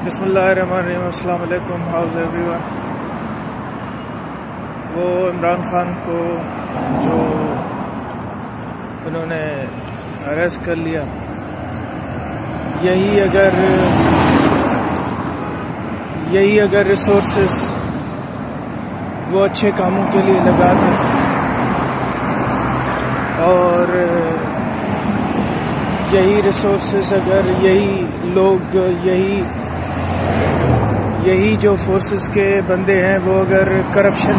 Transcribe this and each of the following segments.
बिस्मिल्लाहिर्रहमानिर्रहीम। अस्सलाम वालेकुम। How's everyone. वो इमरान खान को जो उन्होंने अरेस्ट कर लिया, यही अगर रिसोर्सेज वो अच्छे कामों के लिए लगाते और यही रिसोर्सेज अगर यही लोग यही जो फोर्सेस के बंदे हैं वो अगर करप्शन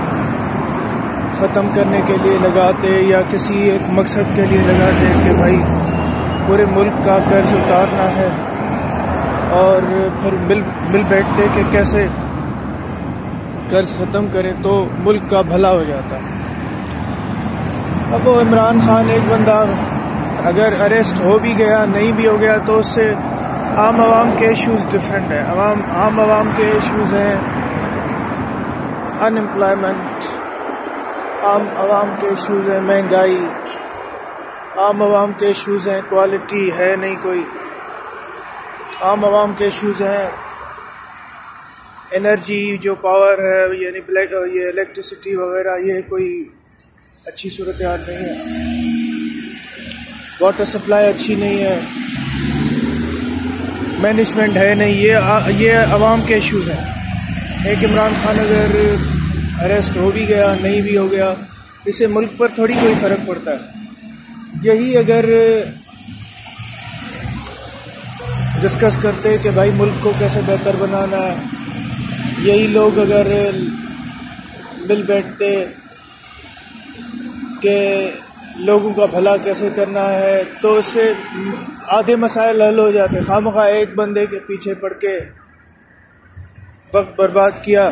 ख़त्म करने के लिए लगाते या किसी एक मकसद के लिए लगाते कि भाई पूरे मुल्क का कर्ज उतारना है और फिर मिल बैठते कि कैसे कर्ज ख़त्म करें तो मुल्क का भला हो जाता। अब वो इमरान खान एक बंदा अगर अरेस्ट हो भी गया नहीं भी हो गया तो उससे आम आवाम के इश्यूज़ डिफरेंट हैं। आम आवाम के इश्यूज़ हैं अनएम्प्लॉयमेंट, आम आवाम के इश्यूज़ हैं महंगाई, आम आवाम के इश्यूज़ हैं क्वालिटी है नहीं कोई, आम आवाम के इश्यूज़ हैं एनर्जी जो पावर है यानी ये इलेक्ट्रिसिटी वगैरह, ये कोई अच्छी सूरत हाल नहीं है, वाटर सप्लाई अच्छी नहीं है, मैनेजमेंट है नहीं, ये आवाम के इश्यूज़ हैं। एक इमरान खान अगर अरेस्ट हो भी गया नहीं भी हो गया इससे मुल्क पर थोड़ी कोई फ़र्क पड़ता है। यही अगर डिस्कस करते कि भाई मुल्क को कैसे बेहतर बनाना है, यही लोग अगर मिल बैठते कि लोगों का भला कैसे करना है तो इससे आधे मसाइल हल हो जाते। खामखा एक बंदे के पीछे पड़ के वक्त बर्बाद किया,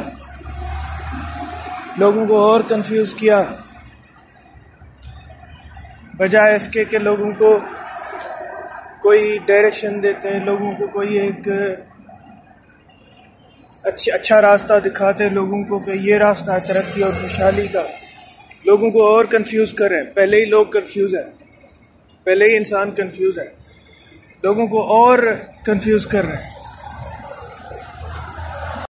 लोगों को और कंफ्यूज किया, बजाय इसके कि लोगों को कोई डायरेक्शन देते, लोगों को कोई एक अच्छा रास्ता दिखाते, लोगों को कि ये रास्ता है तरक्की और खुशहाली का। लोगों को और कंफ्यूज करें, पहले ही लोग कंफ्यूज हैं, पहले ही इंसान कंफ्यूज है, लोगों को और कंफ्यूज कर रहे हैं।